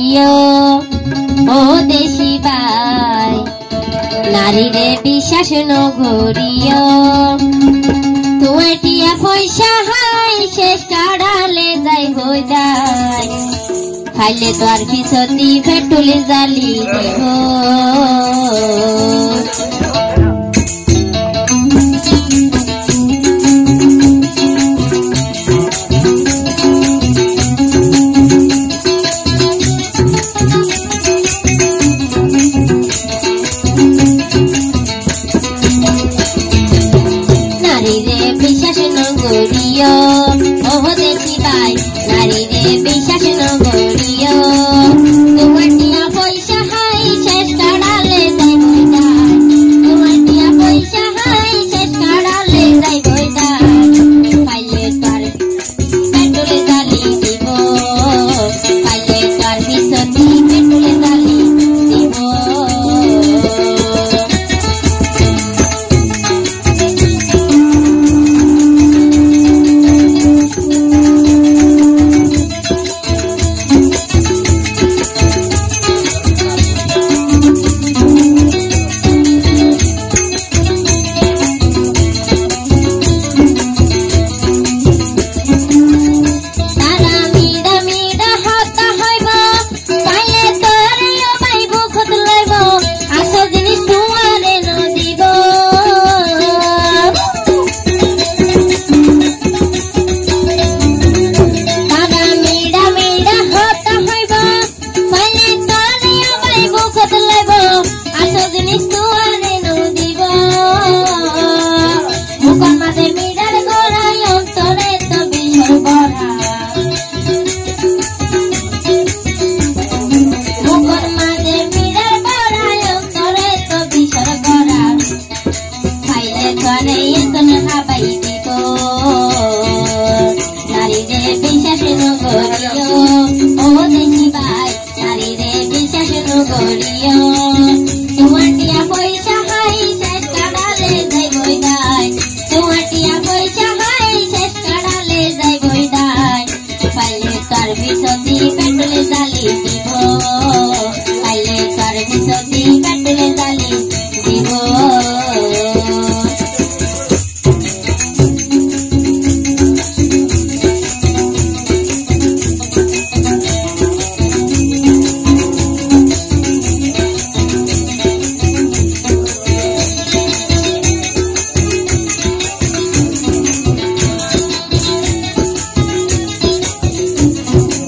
করিও ও দেশি ভাই নারীরে বিশ্বাস নগরিও তোমার টিয়া পয়সা হাই শেষ কাড়ালে যাই হই যায় খাইলে তো আর পিছতি পেটুলি জালি দিব বিশ্বাস নগরিও ও দেশি ভাই নারীরে বিশ্বাস নগরিও তোমার টিয়া পয়সা হাই শেষ কাড়ালে যাই বইদায় তোমার টিয়া পয়সা হাই শেষ কাড়ালে যাই বইদায় পাইলে তার পেটুলে জালি দিব পাইলে তার পিছতি পেটুলে জালি দিব নারীরে বিশ্বাস নগরিও ও দেশি ভাই নারীরে বিশ্বাস নগরিও তোমার টিয়া পয়সা হাই শেষ কাড়ালে যাই বইদায় তোমার টিয়া পয়সা হাই শেষ কাড়ালে যাই বইদায় পাইলে তার পিছতি পেটুলে জালি দিব পাইলে তার পিছতি পেটুলে জালি দিব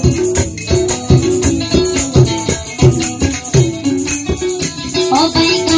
Oh my God.